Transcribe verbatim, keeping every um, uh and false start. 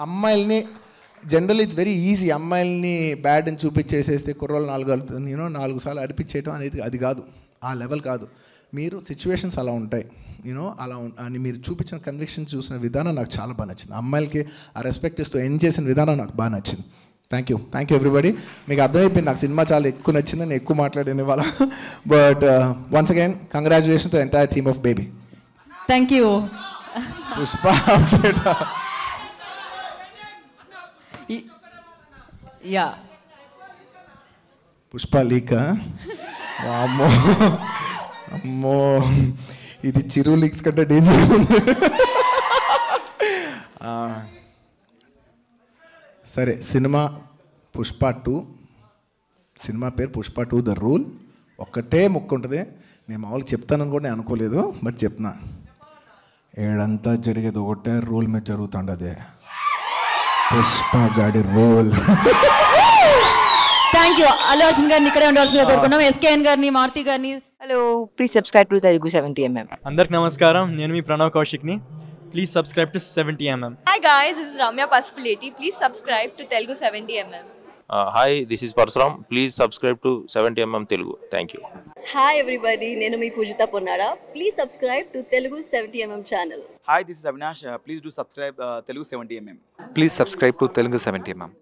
అమ్మాయిల్ని general it's very easy, అమ్మాయిల్ని bad అని చూపించేసేస్తే కుర్రోళ్ళు నాలుగు యూనో నాలుగు సార్లు అడిపించేయటం అనేది అది కాదు, ఆ లెవెల్ కాదు. మీరు సిచ్యువేషన్స్ అలా ఉంటాయి యూనో, అలా అని మీరు చూపించిన కన్విక్షన్ చూసిన విధానం నాకు చాలా బాగా నచ్చింది. అమ్మాయిలకి ఆ రెస్పెక్ట్ ఇస్తూ ఎండ్ చేసిన విధానం నాకు బాగా నచ్చింది. Thank you thank you everybody. మీకు అర్థమైపోయింది నాకు సినిమా చాలా ఎక్కువ నచ్చింది, నేను ఎక్కువ మాట్లాడిన ఇవాళ. But once again congratulations to entire team of Baby. Thank you. Pushpa యా పుష్ప లీక్. అమ్మో అమ్మో ఇది చిరు లీక్స్ కంటే డేంజర్ ఉంది. సరే, సినిమా పుష్ప టూ, సినిమా పేరు పుష్ప టూ ద రూల్. ఒక్కటే ముక్కు ఉంటుంది, నేను మామూలుగా చెప్తానని కూడా నేను అనుకోలేదు, బట్ చెప్తున్నా. ఏడంతా జరిగేది ఒకటే రూల్ మీద జరుగుతుండదే, పుష్ప గాడి rule. Thank you. Allu Arjun గారిని ఇక్కడే ఉండాల్సిందిగా కోరుకున్నాం. ఎస్కేఎన్ గారిని, మారుతి గారిని. Hello, please subscribe to Telugu seventy MM. అందరికి నమస్కారం, నేను మీ ప్రణవ్ కౌశిక్ని. Please subscribe to seventy MM. Hi guys, this is Ramya Pasupuleti. Please subscribe to Telugu seventy M M. Uh, hi, this is Parsuram. Please subscribe to seventy M M Telugu. Thank you. Hi everybody, నేను మీ పూజిత Ponnada. Please subscribe to Telugu seventy M M channel. Hi, this is Avinash. Uh, please do subscribe uh, Telugu seventy M M. Please subscribe to Telugu seventy M M.